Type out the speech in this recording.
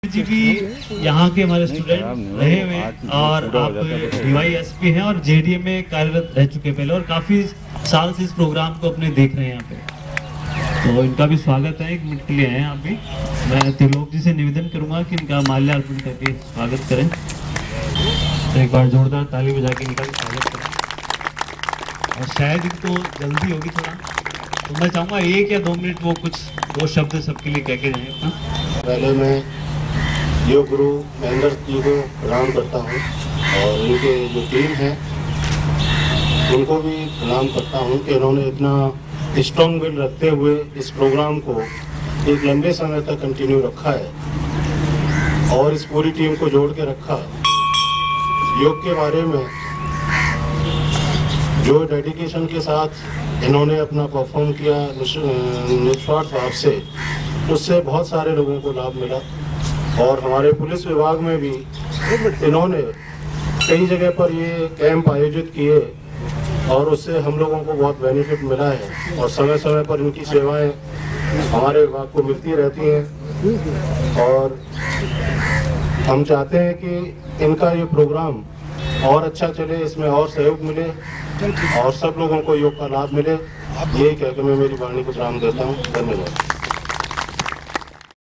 जी भी यहाँ के हमारे स्टूडेंट रहे हुए हैं और आप DYSP हैं और JDA में कार्यरत रह चुके पहले और काफी साल से इस प्रोग्राम को अपने देख रहे हैं यहाँ पे, तो इनका भी स्वागत है। 1 मिनट के लिए हैं आप भी। मैं त्रिलोक जी से निवेदन करूंगा कि इनका माल्यार्पण करके स्वागत करें। तो एक बार जोरदार ताली बजा के इनका भी स्वागत करें। और शायद इनको जल्दी होगी थोड़ा, तो मैं चाहूँगा 1 या 2 मिनट वो कुछ 2 शब्द सबके लिए कह के जाएं अपना। पहले मैं योग गुरु महेंद्र जी को प्रणाम करता हूँ और उनके जो टीम है उनको भी प्रणाम करता हूँ कि उन्होंने इतना स्ट्रॉन्ग विल रखते हुए इस प्रोग्राम को एक लंबे समय तक कंटिन्यू रखा है और इस पूरी टीम को जोड़ के रखा। योग के बारे में जो डेडिकेशन के साथ इन्होंने अपना परफॉर्म किया निस्वार्थ भाव से, उससे बहुत सारे लोगों को लाभ मिला। और हमारे पुलिस विभाग में भी इन्होंने कई जगह पर ये कैंप आयोजित किए और उससे हम लोगों को बहुत बेनिफिट मिला है और समय समय पर इनकी सेवाएं हमारे विभाग को मिलती रहती हैं। और हम चाहते हैं कि इनका ये प्रोग्राम और अच्छा चले, इसमें और सहयोग मिले और सब लोगों को योग का लाभ मिले। यही कहकर मैं मेरी वाणी को विराम देता हूँ। धन्यवाद।